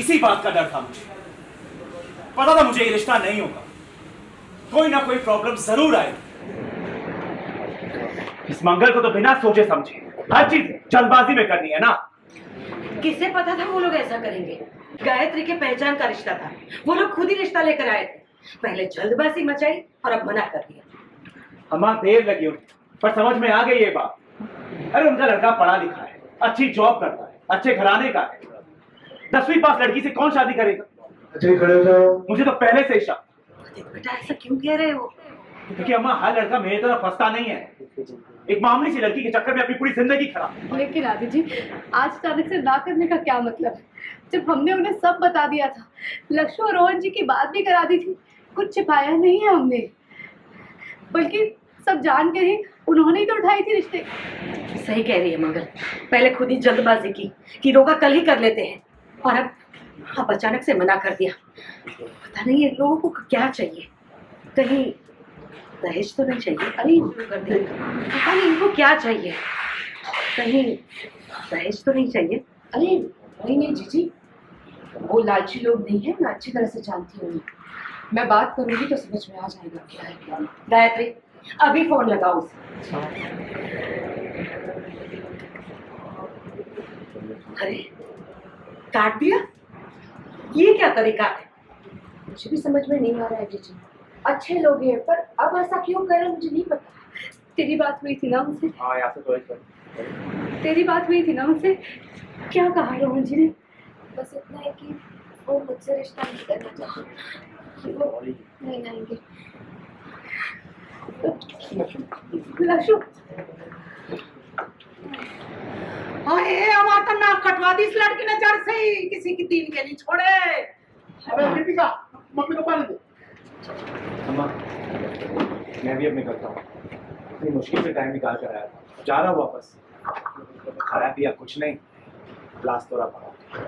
इसी बात का डर था मुझे। पता था मुझे ये रिश्ता नहीं होगा, कोई ना कोई प्रॉब्लम जरूर आएगी। इस मंगल को तो बिना सोचे समझे हर चीज जल्दबाजी में करनी है ना। किसे पता था वो लोग ऐसा करेंगे? गायत्री के पहचान का रिश्ता था, वो लोग खुद ही रिश्ता लेकर आए थे। पहले जल्दबाजी मचाई और अब मना कर दिया। अम्मा देर लगी होगी पर समझ में आ गई ये बात। अरे उनका लड़का पढ़ा लिखा है, अच्छी जॉब करता है, अच्छे घराने का है। 10वीं पास लड़की से कौन शादी करेगा? अच्छा खड़े हो जाओ। मुझे तो पहले से ही शक। बेटा ऐसा क्यों कह रहे हो? क्योंकि अम्मा हर लड़का मेरी तरह फंसता नहीं है। एक मामूली सी लड़की के चक्कर में अपनी पूरी जिंदगी खराब। लेकिन आदि जी, आज अचानक से ना करने का क्या मतलब है? जब हमने उन्हें सब बता दिया था, लक्ष्मी और रोहन जी की बात भी करा दी थी, कुछ छिपाया नहीं है हमने, बल्कि सब जान के ही उन्होंने ही तो उठाई थी रिश्ते। सही कह रही है मंगल, पहले खुद ही जल्दबाजी की कि रोका कल ही कर लेते हैं, और अब अचानक से मना कर दिया। पता नहीं इन लोगों को क्या चाहिए, कहीं दहेज तो नहीं चाहिए? अरे कर दिया, पता नहीं इनको क्या चाहिए, कहीं दहेज तो नहीं चाहिए? अरे नहीं जीजी, वो लालची लोग नहीं है, मैं अच्छी तरह से जानती हूँ। मैं बात करूंगी तो समझ में आ जाएगा क्या है क्या नहीं। गायत्री अभी फोन लगाओ उसे। अरे काट दिया, ये क्या तरीका है? मुझे भी समझ में नहीं आ रहा है जीजी। अच्छे लोग हैं पर अब ऐसा क्यों कर रहे हैं मुझे नहीं पता। तेरी बात हुई थी ना उनसे? हाँ यहाँ से तो तेरी बात हुई थी ना उनसे? क्या कहा रोहन जी ने? बस इतना है कि वो मुझसे रिश्ता नहीं करना चाहते, वो नहीं आएंगे। लक्ष्मी हमारा तो नाक कटवा दी इस लड़की ने जड़ से ही, किसी की तीन के नहीं छोड़े। अबे दीपिका, मम्मी को पानी दे। अम्मा मैं भी अब निकलता हूँ, इतनी मुश्किल से टाइम निकाल कर आया था, जा रहा हूँ वापस। खाया पिया कुछ नहीं, क्लास तोड़ा पड़ा।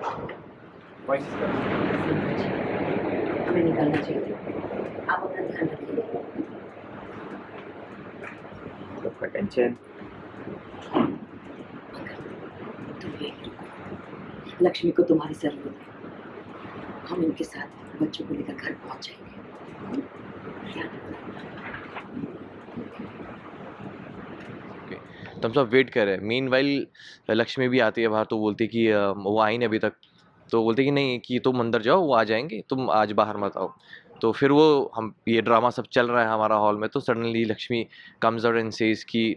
हमें निकलना चाहिए, आप अपना ध्यान रखिए। सबका टेंशन। लक्ष्मी को तुम्हारी जरूरत है, हम इनके साथ बच्चों को लेकर घर पहुंच जाएंगे। तो हम सब वेट कर रहे हैं। मीनवाइल लक्ष्मी भी आती है बाहर, तो बोलती कि वो आई नहीं अभी तक, तो बोलते कि नहीं कि तुम अंदर जाओ, वो आ जाएंगे, तुम आज बाहर मत आओ। तो फिर वो हम ये ड्रामा सब चल रहा है हमारा हॉल में, तो suddenly Lakshmi comes out and says कि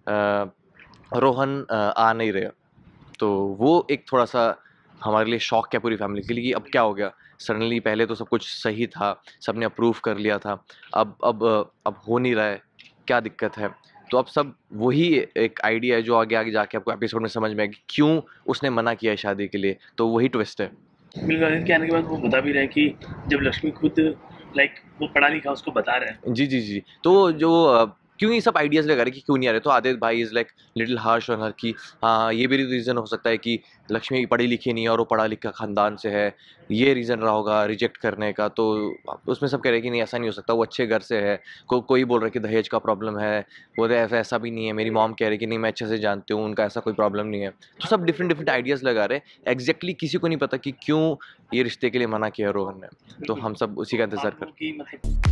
रोहन आ नहीं रहे। तो वो एक थोड़ा सा हमारे लिए शॉक है पूरी फैमिली के लिए कि अब क्या हो गया सडनली। पहले तो सब कुछ सही था, सबने अप्रूव कर लिया था, अब हो नहीं रहा है, क्या दिक्कत है? तो अब सब वही एक आइडिया है जो आगे आगे जाके आपको एपिसोड में समझ में आएगी क्यों उसने मना किया है शादी के लिए। तो वही ट्विस्ट है। मिलगार्डन के आने के बाद वो बता भी रहे हैं कि जब लक्ष्मी खुद वो पढ़ा लिखा उसको बता रहे हैं। जी जी जी। तो जो क्यों ये सब आइडियाज़ लगा रहे कि क्यों नहीं आ रहे, तो आदित्य भाई is like little harsh on her कि हाँ ये भी रीज़न हो सकता है कि लक्ष्मी पढ़ी लिखी नहीं है और वो पढ़ा लिखा ख़ानदान से है, ये रीज़न रहा होगा रिजेक्ट करने का। तो उसमें सब कह रहे हैं कि नहीं ऐसा नहीं हो सकता, वो अच्छे घर से है। कोई बोल रहा है कि दहेज का प्रॉब्लम है, बोल रहे ऐसा भी नहीं है। मेरी मॉम कह रही कि नहीं मैं अच्छे से जानती हूँ, उनका ऐसा कोई प्रॉब्लम नहीं है। तो सब डिफरेंट आइडियाज़ लगा रहे हैं। एग्जैक्टली किसी को नहीं पता कि क्यों ये रिश्ते के लिए मना किया रोहन ने। तो हम सब उसी का इंतज़ार कर।